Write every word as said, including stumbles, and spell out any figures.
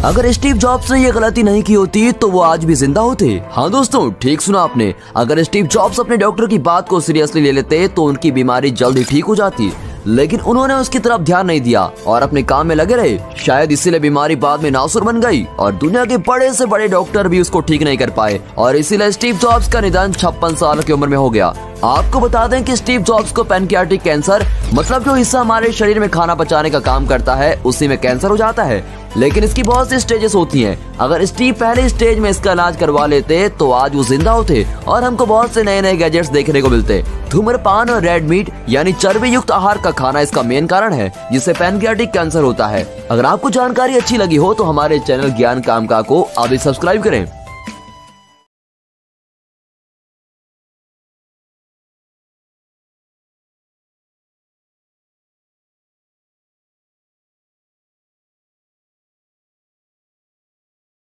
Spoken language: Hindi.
अगर स्टीव जॉब्स ने ये गलती नहीं की होती तो वो आज भी जिंदा होते। हाँ दोस्तों, ठीक सुना आपने। अगर स्टीव जॉब्स अपने डॉक्टर की बात को सीरियसली ले लेते तो उनकी बीमारी जल्दी ठीक हो जाती, लेकिन उन्होंने उसकी तरफ ध्यान नहीं दिया और अपने काम में लगे रहे। शायद इसीलिए बीमारी बाद में नासुर बन गई और दुनिया के बड़े से बड़े डॉक्टर भी उसको ठीक नहीं कर पाए और इसीलिए स्टीव जॉब्स का निधन छप्पन साल की उम्र में हो गया। आपको बता दें कि स्टीव जॉब्स को पैनक्रियाटिक कैंसर, मतलब जो हिस्सा हमारे शरीर में खाना पचाने का काम करता है, उसी में कैंसर हो जाता है। लेकिन इसकी बहुत सी स्टेजेस होती हैं। अगर स्टीव पहले स्टेज में इसका इलाज करवा लेते तो आज वो जिंदा होते और हमको बहुत से नए नए गैजेट्स देखने को मिलते। धूम्रपान और रेड मीट यानी चर्बी युक्त आहार का खाना इसका मेन कारण है जिससे पैनक्रियाटिक कैंसर होता है। अगर आपको जानकारी अच्छी लगी हो तो हमारे चैनल ज्ञान कामका को अभी सब्सक्राइब करें।